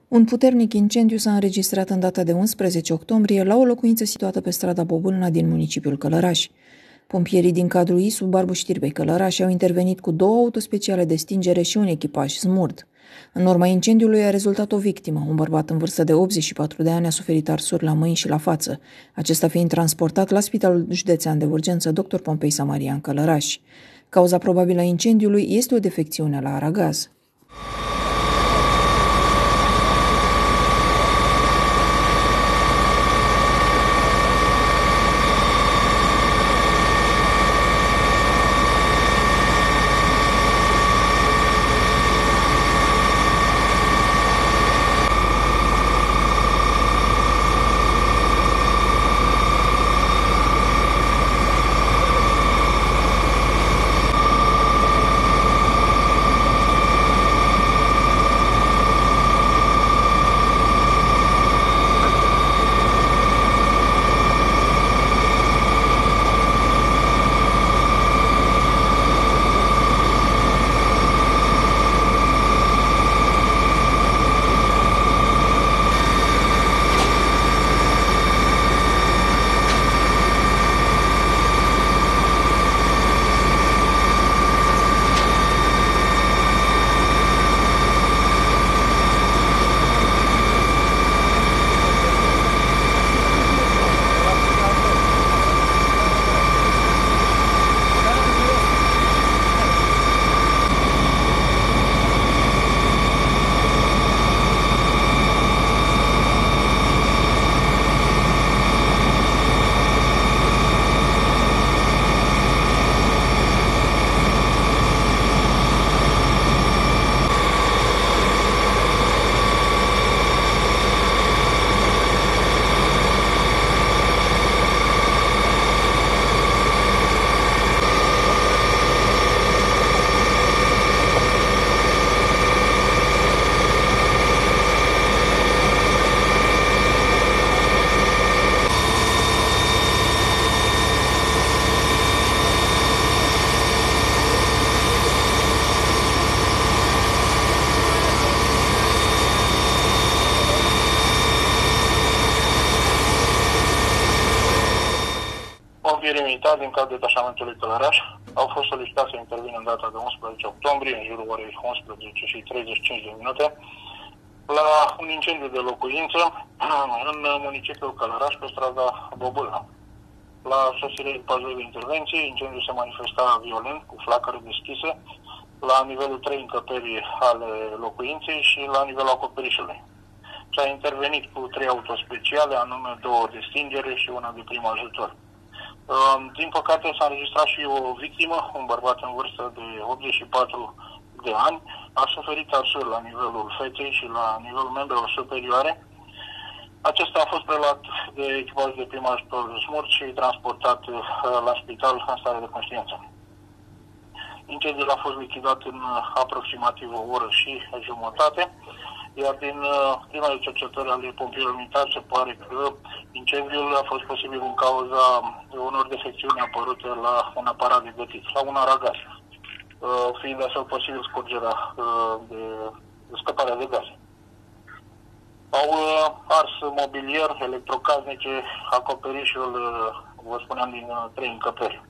Un puternic incendiu s-a înregistrat în data de 11 octombrie la o locuință situată pe strada Bobâlna din municipiul Călăraș. Pompierii din cadrul ISU Barbu Știrbei Călăraș au intervenit cu 2 autospeciale de stingere și un echipaj smurd. În urma incendiului a rezultat o victimă. Un bărbat în vârstă de 84 de ani a suferit arsuri la mâini și la față, acesta fiind transportat la Spitalul Județean de Urgență Dr. Pompei Samarian Călăraș. Cauza probabilă a incendiului este o defecțiune la aragaz. Pompierii militari din cadrul detașamentului Călăraș au fost solicitați să intervină în data de 11 octombrie, în jurul orei 11:35 la un incendiu de locuință în municipiul Călăraș, pe strada Bobâlna. La sosire echipajului de intervenție, incendiul se manifesta violent, cu flacăre deschise, la nivelul 3 încăperii ale locuinței și la nivelul acoperișului. S-a intervenit cu 3 autospeciale, anume 2 de stingere și una de prim ajutor. Din păcate s-a înregistrat și o victimă, un bărbat în vârstă de 84 de ani, a suferit arsuri la nivelul feței și la nivelul membrelor superioare. Acesta a fost preluat de echipaj de prim ajutor smurt și transportat la spital în stare de conștiință. Incendiul a fost lichidat în aproximativ o oră și jumătate, iar din primele cercetări ale pompierilor militari se pare că incendiul a fost posibil din cauza unor defecțiuni apărute la un aparat de gătit, la un aragaz, fiind astfel posibil scurgerea de scăparea de gaze. Au ars mobilier, electrocasnice, acoperișul, vă spuneam, din 3 încăperi.